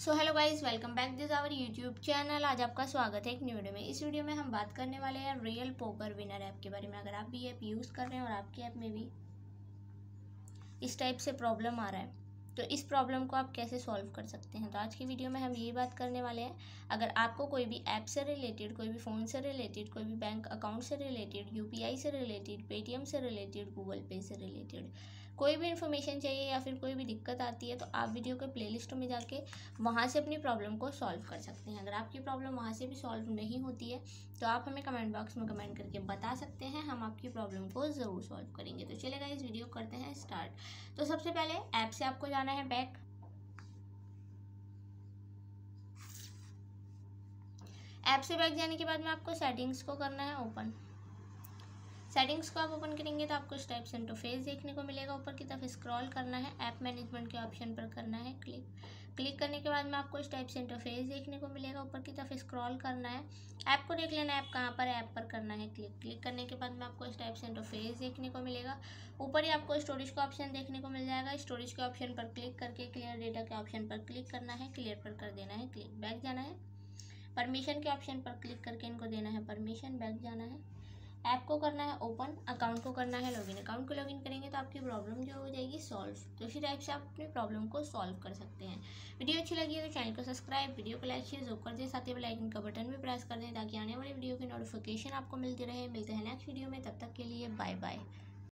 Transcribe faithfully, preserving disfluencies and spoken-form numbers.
So hello guys, welcome back this our YouTube channel. आज आपका स्वागत है एक न्यू वीडियो में। इस वीडियो में हम बात करने वाले हैं रियल पोकर विनर ऐप के बारे में। अगर आप भी ऐप यूज़ कर रहे हैं और आपके ऐप में भी इस टाइप से प्रॉब्लम आ रहा है तो इस प्रॉब्लम को आप कैसे सॉल्व कर सकते हैं, तो आज की वीडियो में हम यही बात करने वाले हैं। अगर आपको कोई भी ऐप से रिलेटेड, कोई भी फ़ोन से रिलेटेड, कोई भी बैंक अकाउंट से रिलेटेड, यूपीआई से रिलेटेड, पेटीएम से रिलेटेड, गूगल पे से रिलेटेड कोई भी इन्फॉर्मेशन चाहिए या फिर कोई भी दिक्कत आती है तो आप वीडियो के प्लेलिस्ट में जाके वहाँ से अपनी प्रॉब्लम को सॉल्व कर सकते हैं। अगर आपकी प्रॉब्लम वहाँ से भी सॉल्व नहीं होती है तो आप हमें कमेंट बॉक्स में कमेंट करके बता सकते हैं, हम आपकी प्रॉब्लम को ज़रूर सॉल्व करेंगे। तो चलेगा, इस वीडियो करते हैं स्टार्ट। तो सबसे पहले ऐप से आपको जाना है बैक। ऐप से बैक जाने के बाद में आपको सेटिंग्स को करना है ओपन। सेटिंग्स को आप ओपन करेंगे तो आपको इस टाइप से इंटरफेस देखने को मिलेगा। ऊपर की तरफ स्क्रॉल करना है, ऐप मैनेजमेंट के ऑप्शन पर करना है क्लिक। क्लिक करने के बाद में आपको इस टाइप से इंटरफेस देखने को मिलेगा। ऊपर की तरफ स्क्रॉल करना है, ऐप को देख लेना है ऐप कहाँ पर है, ऐप पर करना है क्लिक। क्लिक करने के बाद में आपको इस टाइप से इंटरफेस देखने को मिलेगा। ऊपर ही आपको स्टोरेज का ऑप्शन देखने को मिल जाएगा। स्टोरेज के ऑप्शन पर क्लिक करके क्लियर डेटा के ऑप्शन पर क्लिक करना है, क्लियर पर कर देना है क्लिक। बैक जाना है, परमिशन के ऑप्शन पर क्लिक करके इनको देना है परमिशन। बैक जाना है, ऐप को करना है ओपन, अकाउंट को करना है लॉगिन। अकाउंट को लॉगिन करेंगे तो आपकी प्रॉब्लम जो हो जाएगी सॉल्व। तो इसी टाइप से आप अपनी प्रॉब्लम को सॉल्व कर सकते हैं। वीडियो अच्छी लगी है तो चैनल को सब्सक्राइब, वीडियो को लाइक शेयर जरूर कर दें, साथ ही बेल आइकन का बटन भी प्रेस कर दें ताकि आने वाली वीडियो की नोटिफिकेशन आपको मिलती रहे। मिलते हैं नेक्स्ट वीडियो में, तब तक के लिए बाय बाय।